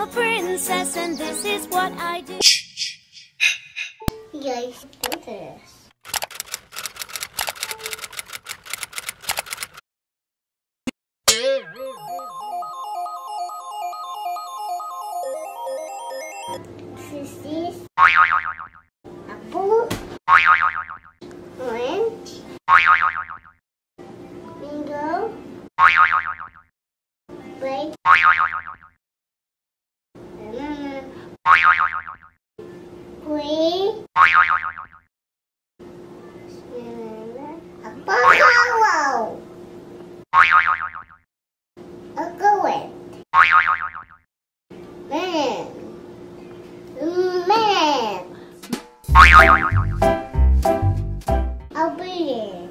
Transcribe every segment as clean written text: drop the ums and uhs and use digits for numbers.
am a princess and this is what I do. Guys, do this. This is apple, orange, mango, grape, banana, green, apple, a goat, man, a bear.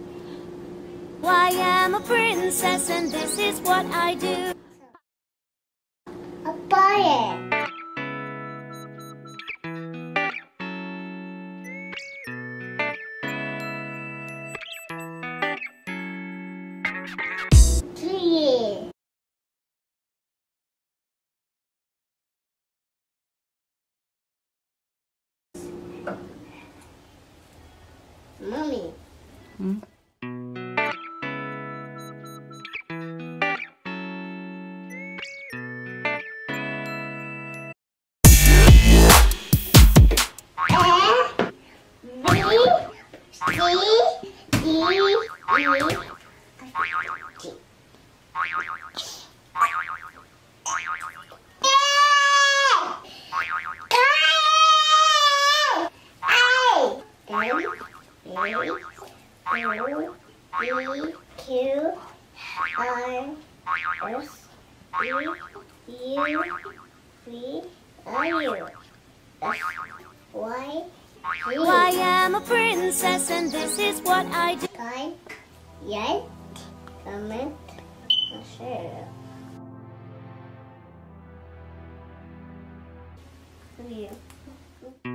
I am a princess and this is what I do. A bear. Tree. Mommy. I am a princess and this is what I do. Like, comment, share. Yeah.